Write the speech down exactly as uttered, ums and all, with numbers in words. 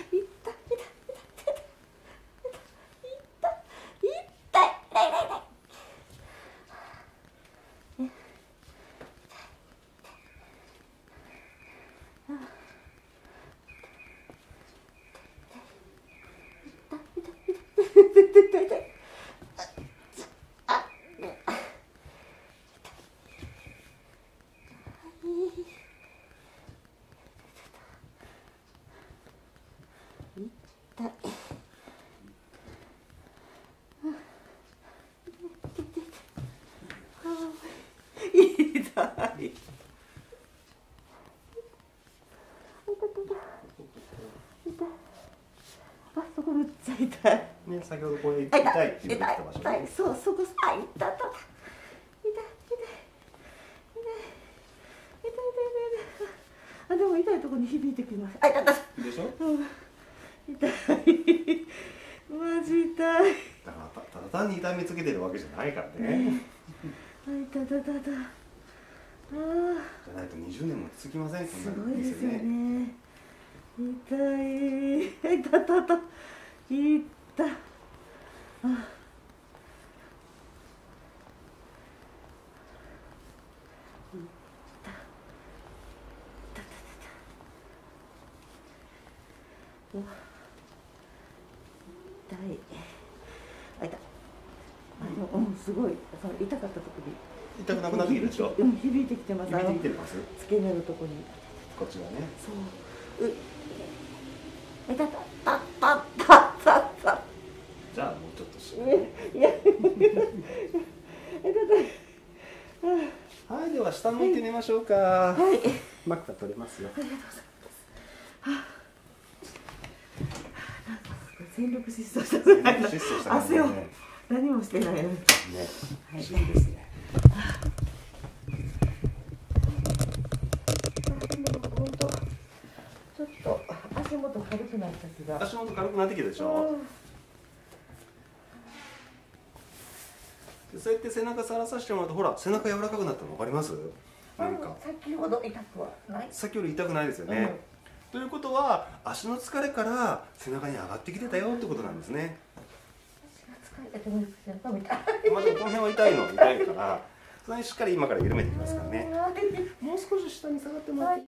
あ、そこめっちゃ痛い。 ね、先ほどこれ痛いって言ってた場所。 痛い、そう、そこ、あ、痛い、痛い、痛い、痛い、痛い、痛い、痛い、痛い、痛い。あ、でも痛いところに響いてきます。あ、痛い、痛い。 でしょ？ うん。痛い。マジ痛い。だからただ単に痛みつけてるわけじゃないからね。 あ、痛い、痛い、痛い、痛い。ああ。 じゃないとにじゅうねんも続きません。 すごいですよね。痛い。痛い、痛い、痛い。痛い。あ。痛い。あ、痛い。あ、でも、うん、すごい。その痛かったところで。痛くなくなってきるでしょ。 うん、響いてきてます。 響いてきてます。 付け根のところに。 こっちはね。 そう。う。痛たたたたたた。 じゃあ、もうちょっとし。 いや。 はい、では、下向いて寝ましょうか。 はい。 枕取れますよ。 ありがとうございます。全力疾走したぐらいの汗を何もしてないのにね、 不思議ですね。 本当ちょっと足元軽くなった気が。 足元軽くなってきたでしょ。そうやって背中触らさせてもらうと、ほら背中柔らかくなったの分かります？なんか先ほど痛くはない。 先より痛くないですよね。ということは足の疲れから背中に上がってきてたよってことなんですね。 足が疲れても背中みたい。 まずこの辺は痛いの痛いから、それにしっかり今から緩めていきますからね。もう少し下に下がってもらって。